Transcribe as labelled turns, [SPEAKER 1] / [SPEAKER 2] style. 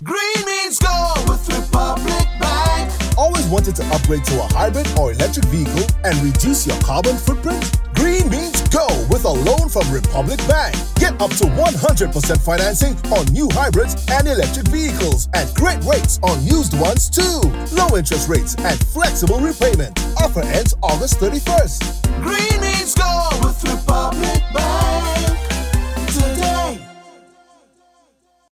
[SPEAKER 1] Green means go with Republic Bank.
[SPEAKER 2] Always wanted to upgrade to a hybrid or electric vehicle and reduce your carbon footprint? Green means go with a loan from Republic Bank. Get up to 100% financing on new hybrids and electric vehicles at great rates on used ones too. Low interest rates and flexible repayment. Offer ends August 31st.
[SPEAKER 1] Green